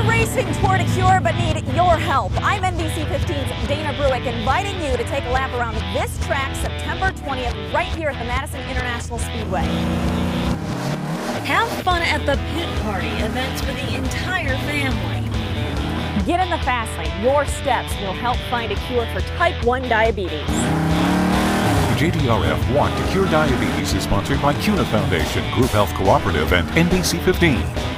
We're racing toward a cure but need your help. I'm NBC 15's Dana Bruick, inviting you to take a lap around this track September 20th right here at the Madison International Speedway. Have fun at the Pit Party, events for the entire family. Get in the fast lane. Your steps will help find a cure for type 1 diabetes. JDRF Want to Cure Diabetes is sponsored by CUNA Foundation, Group Health Cooperative, and NBC 15.